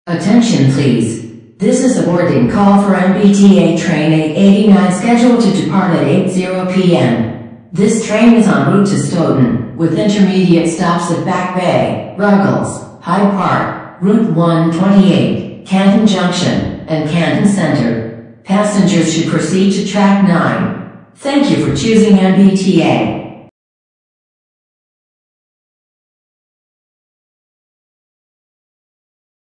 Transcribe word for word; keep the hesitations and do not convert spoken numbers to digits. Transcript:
Attention please. This is a boarding call for M B T A Train eight eighty-nine scheduled to depart at eight p m This train is en route to Stoughton, with intermediate stops at Back Bay, Ruggles, Hyde Park, Route one twenty-eight, Canton Junction, and Canton Center. Passengers should proceed to track nine. Thank you for choosing M B T A.